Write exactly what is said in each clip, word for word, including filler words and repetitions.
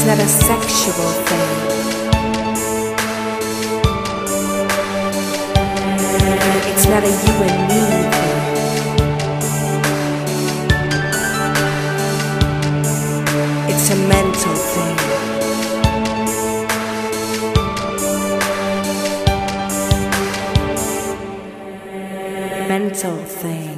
It's not a sexual thing. It's not a you and me thing. It's a mental thing. Mental thing.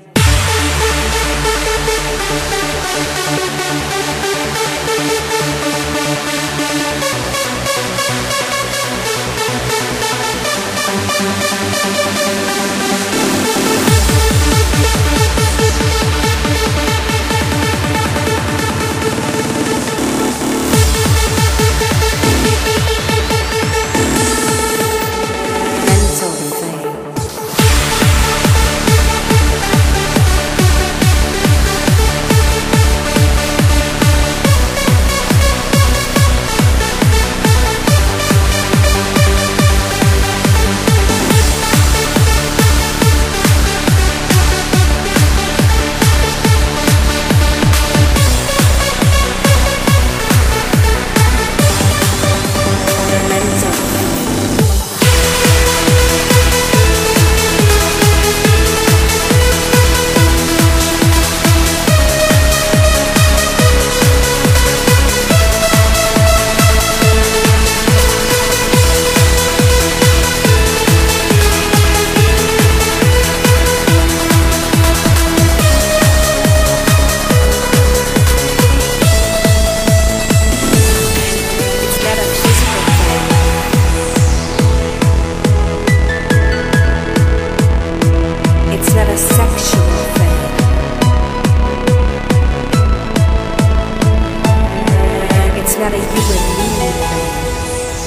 Not a you and me thing.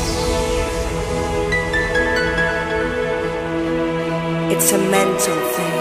It's a mental thing.